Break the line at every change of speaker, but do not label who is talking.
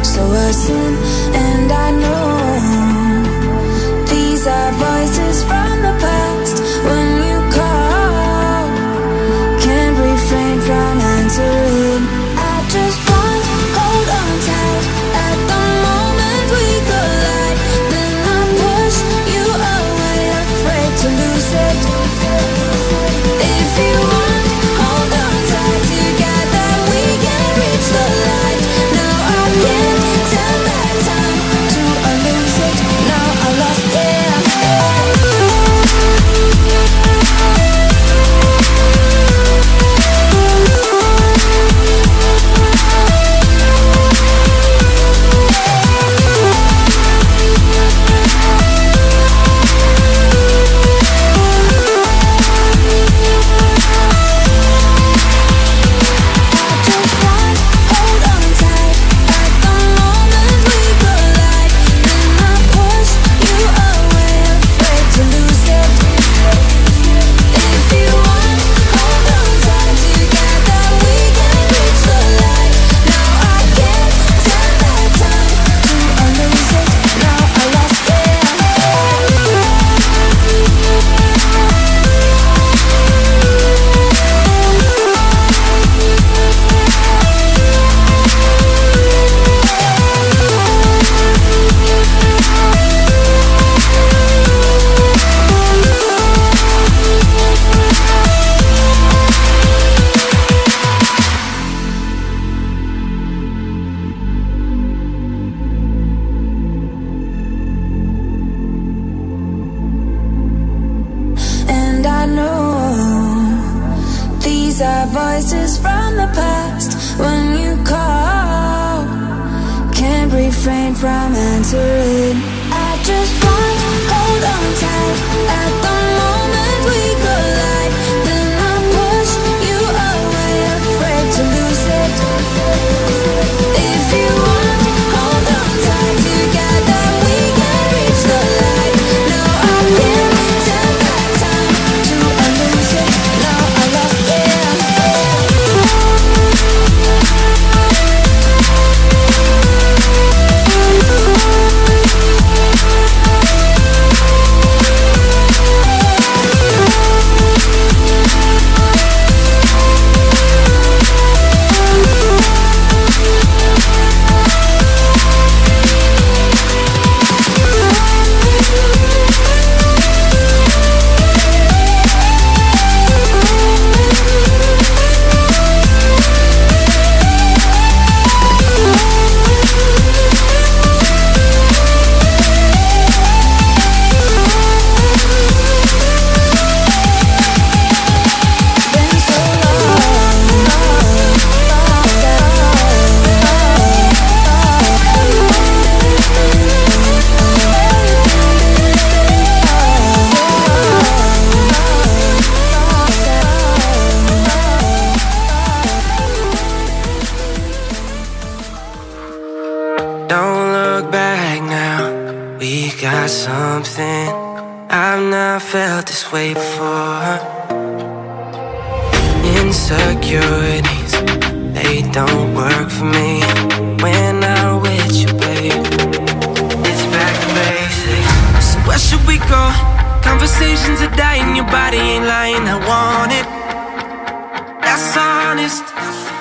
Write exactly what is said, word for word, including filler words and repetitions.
so I sin. And I know these are voices from the past. When you call, can't refrain from answering. I just want to hold on tight at the moment we collide. Then I push you away, afraid to lose it. If you want, hold on tight, together we can reach the light. Now I can't turn back time to lose it. Now I lost it. Voices from the past. When you call, can't refrain from answering. I just want to hold on tight at the moment we collide. Then I push you away, afraid to lose it. If you want, hold on tight, together we can reach the light. Now I can't turn back time to lose it. Now I lost it.
Don't look back now, we got something I've not felt this way before. Insecurities, they don't work for me when I'm with you, babe. It's back to basics. So where should we go? Conversations are dying, your body ain't lying, I want it. That's honest.